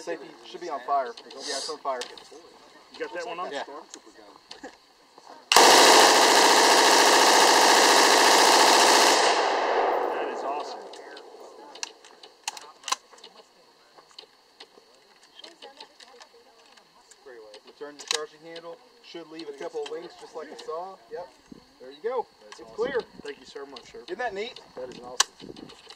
safety should be on fire. Yeah, it's on fire. You got that one on? Yeah. That is awesome. Return the charging handle. Should leave a couple of links just like a saw. Yep. There you go. That's it's awesome. clear. Thank you so much, sir. Isn't that neat? That is awesome.